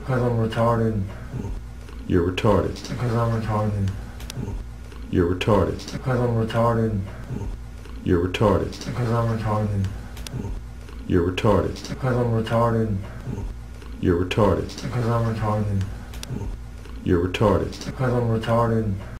Because I'm retarded. You're retarded. Because I'm retarded. You're retarded. Because I'm retarded. You're retarded. Because I'm retarded. You're retarded. Because I'm retarded. You're retarded. Because I'm retarded. You're retarded. Because I'm retarded.